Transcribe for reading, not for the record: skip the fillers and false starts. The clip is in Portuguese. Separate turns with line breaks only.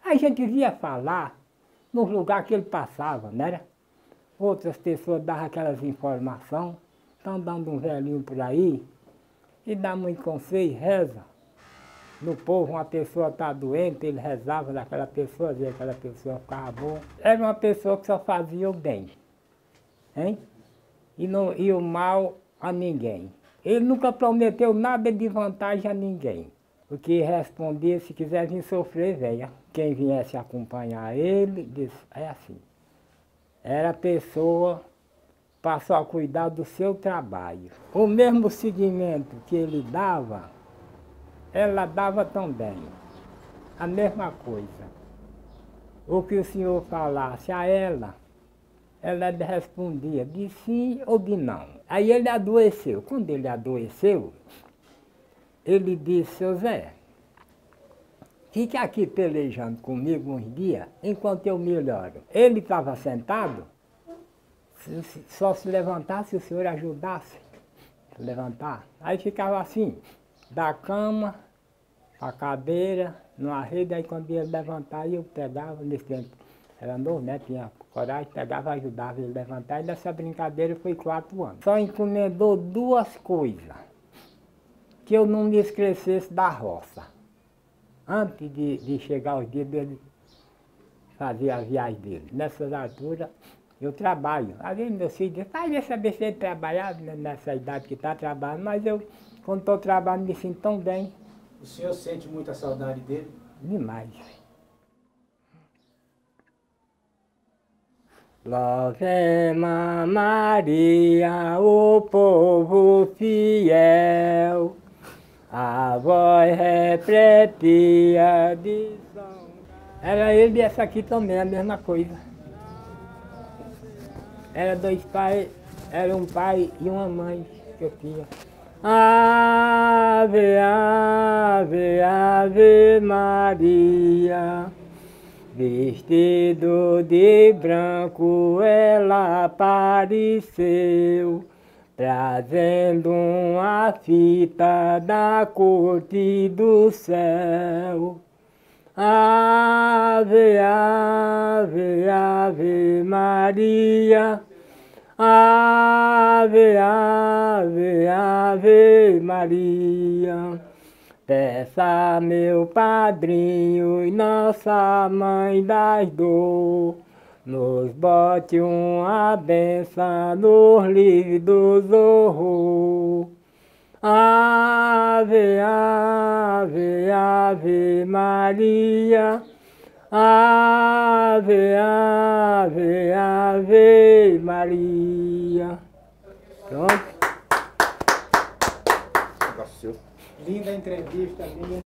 A gente via falar nos lugares que ele passava, não era? Outras pessoas davam aquelas informações, estão dando um velhinho por aí, e dá muito conselho, reza. No povo, uma pessoa está doente, ele rezava daquela pessoa, dizia que aquela pessoa ficava boa. Era uma pessoa que só fazia o bem, hein? E o mal a ninguém. Ele nunca prometeu nada de vantagem a ninguém. Porque respondia, se quiser vir sofrer, venha. Quem viesse acompanhar ele, disse, é assim. Era a pessoa para só cuidar do seu trabalho. O mesmo seguimento que ele dava, ela dava também. A mesma coisa. O que o senhor falasse a ela respondia de sim ou de não. Aí ele adoeceu. Quando ele adoeceu, ele disse, seu Zé, fique aqui pelejando comigo uns dias, enquanto eu melhoro. Ele estava sentado, só se levantasse se o senhor ajudasse a levantar. Aí ficava assim, da cama a cadeira, numa rede, aí quando ele levantava, eu pegava, nesse tempo era novo, né? Tinha coragem, pegava, ajudava ele a levantar, e nessa brincadeira foi 4 anos. Só encomendou 2 coisas, que eu não me esquecesse da roça. Antes de chegar os dias dele fazer a viagem dele. Nessas alturas, eu trabalho. Às vezes meu filho diz, vai saber se ele trabalhar nessa idade que está trabalhando, mas eu, quando estou trabalhando, me sinto tão bem.
O senhor sente muita saudade dele?
Demais. Louve-ma Maria, o povo fiel, a voz refletia de São. Era ele e essa aqui também, a mesma coisa. Era 2 pais, era um pai e uma mãe que eu tinha. Ave, ave, ave Maria, vestido de branco ela apareceu, trazendo uma fita da corte do céu. Ave, ave, ave Maria, ave, ave, ave Maria. Peça meu padrinho e nossa mãe das dor, nos bote uma benção, nos livre dos horror. Ave, ave, ave Maria, ave, ave, ave Maria. Pronto.
Linda entrevista, linda.